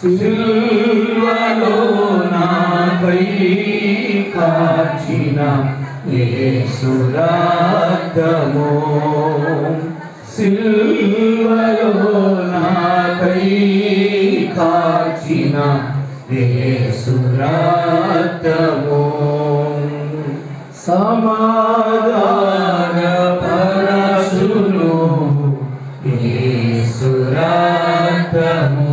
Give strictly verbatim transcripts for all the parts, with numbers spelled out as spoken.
సిలువలో నాపై కార్చిన యేసు రక్తము, సిలువలో నాపై కార్చిన యేసు రక్తము, సమాధాన పరచును యేసు రక్తము,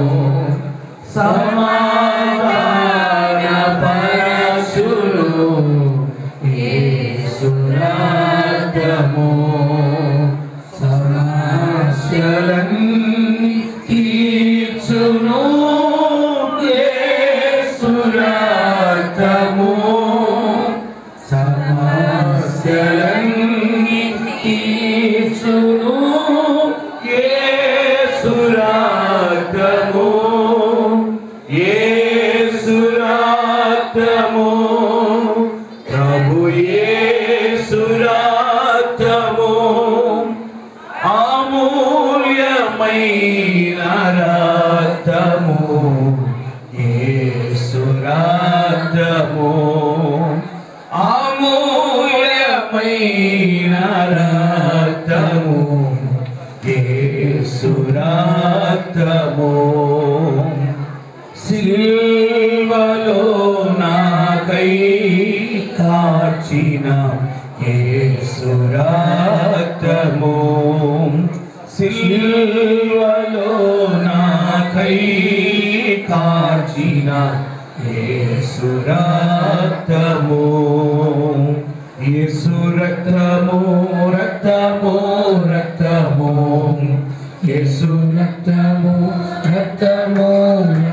సమాధాన పరచును యేసు రక్తము, సమస్యలన్నీ తీర్చును యేసు రక్తము, సమస్యలన్నీ తీర్చును యేసు రక్తము, యేసు రక్తము, ప్రభు యేసు రక్తము, అమూల్యమైన రక్తము, యేసు రక్తము, అమూల్యమైన రక్తము, యేసు రక్తము, సిలువలో నాకై కార్చిన యేసు రక్తము, సిలువలో నాకై కార్చిన యేసు రక్తము, యేసు రక్తము, రక్తము, రక్తము, యేసు రక్తము, రక్తము,